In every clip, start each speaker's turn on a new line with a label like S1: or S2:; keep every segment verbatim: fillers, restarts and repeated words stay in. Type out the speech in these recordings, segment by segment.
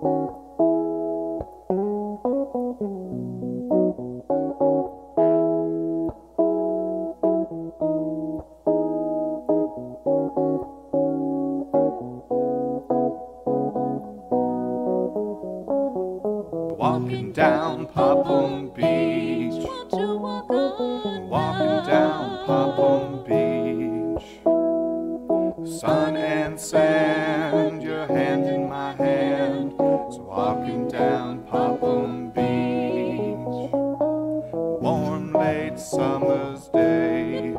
S1: Walking down Popham Beach, walking down Popham Beach. Sun and sand, your hand in my hand, so walking down Popham Beach. Warm late summer's day,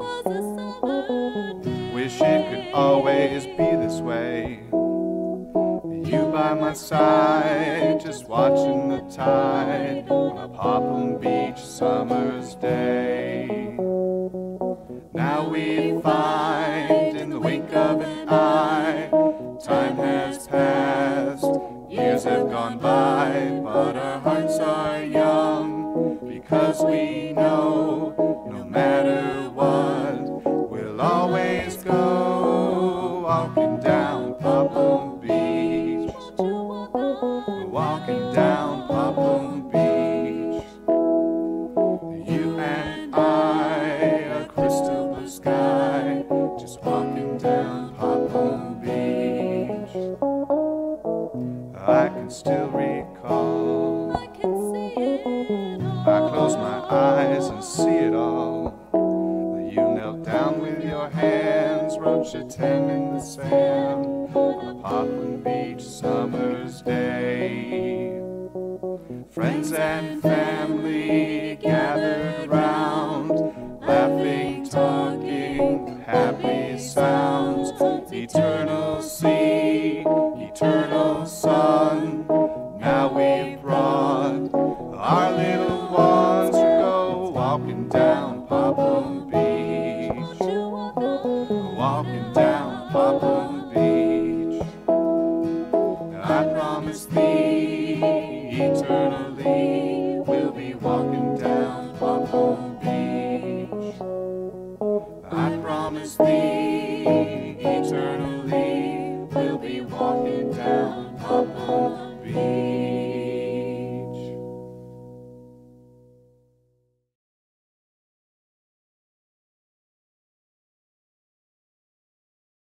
S1: wish it could always be this way. You by my side, just watching the tide on a Popham Beach summer's day. Now we find in the wink of an eye, time has passed, years have gone by, but our hearts are young, because we know, no matter what, we'll always go walking down Popham Beach. Walking down Popham Beach, you and I, a crystal blue sky, just walking down Popham Beach. I can still recall,
S2: I can see it all.
S1: I close my eyes and see it all. You knelt down with your hands, wrote your ten in the sand on a Popham Beach summer's day. Friends and family gathered round, laughing, talking, happy sounds. Eternal sea, eternal sun, now we've brought our little ones to go walking down Popham Beach.